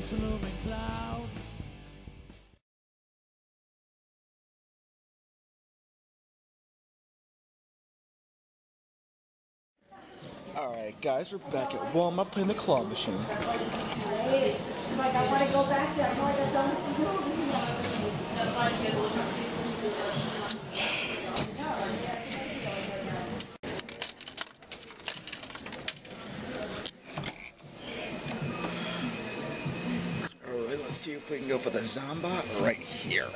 fast-moving clouds. Alright guys, we're back at Walmart playing the claw machine. Like I want to go back there. I'm like, I don't Alright, let's see if we can go for the Zombot right here.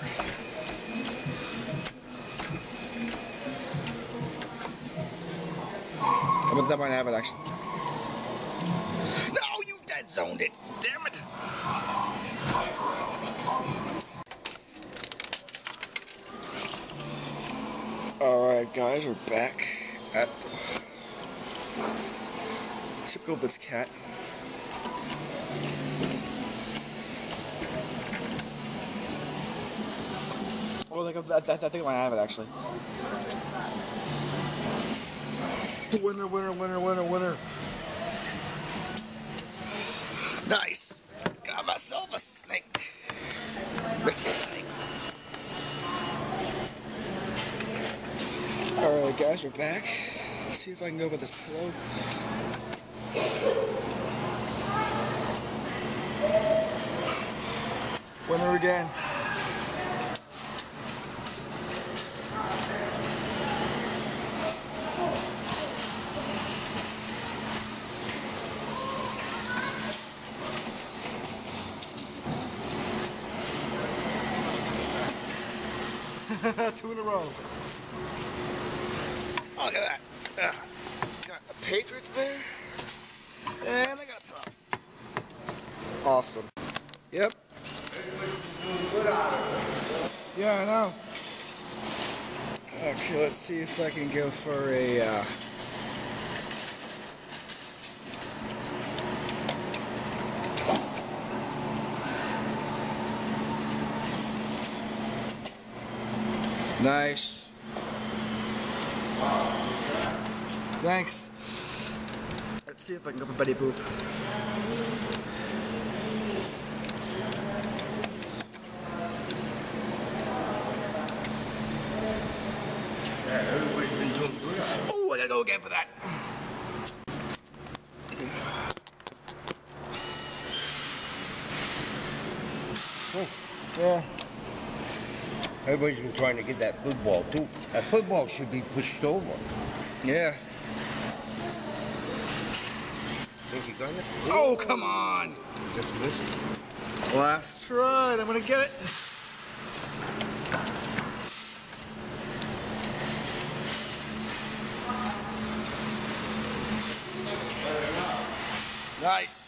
But that might have it actually. No, you dead zoned it. Damn it. Alright guys, we're back at the typical this cat. Oh, I think I might have it actually. Winner, winner, winner, winner, winner. Nice. Got myself a snake. Mr. Snake. Alright guys, we're back. Let's see if I can go with this pillow. Winner again. Two in a row. Oh, look at that. Got a Patriots bear. And I got a pillow. Awesome. Yep. Yeah, I know. Okay, let's see if I can go for a nice. Thanks. Let's see if I can go for Betty Boop. Yeah, everybody's been doing good. Oh, I gotta go again for that. Oh, Yeah. everybody's been trying to get that football too. That football should be pushed over. Yeah. Think you got it? Oh, come on. Just missed it. Last try. I'm gonna get it. Nice.